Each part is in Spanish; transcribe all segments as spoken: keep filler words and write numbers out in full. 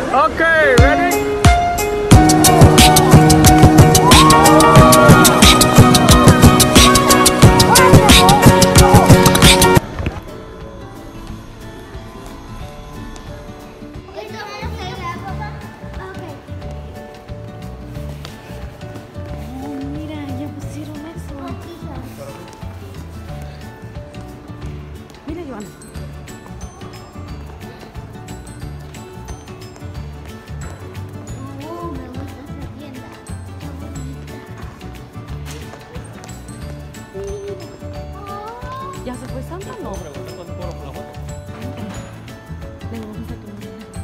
Okay, ready? ¿Ya se fue Santa? No. Le vamos a tomar.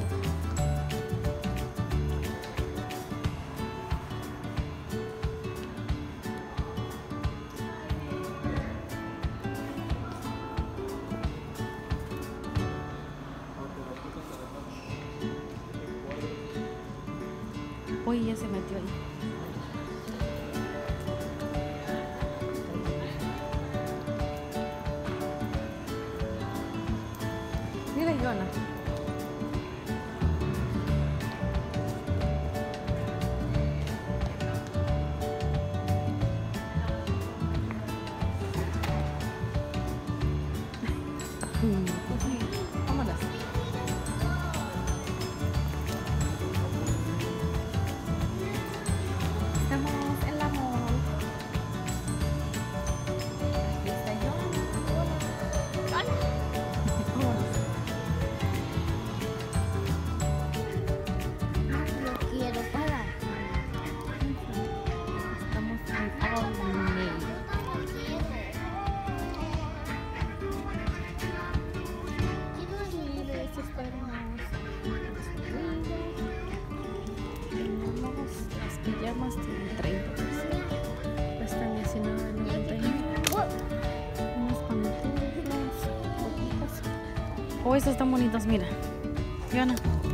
Uy, ya se metió ahí. Mira, Joana. Vámonos. Estamos en la mall. Aquí está Joana. Hola. Vámonos. Yo quiero pagar. Estamos en Olney. Tenemos las pijamas, tienen treinta por ciento. Cuestan diecinueve noventa y nueve. Unos pantuflas, botitas. Oh, estos están bonitos, mira. Joana.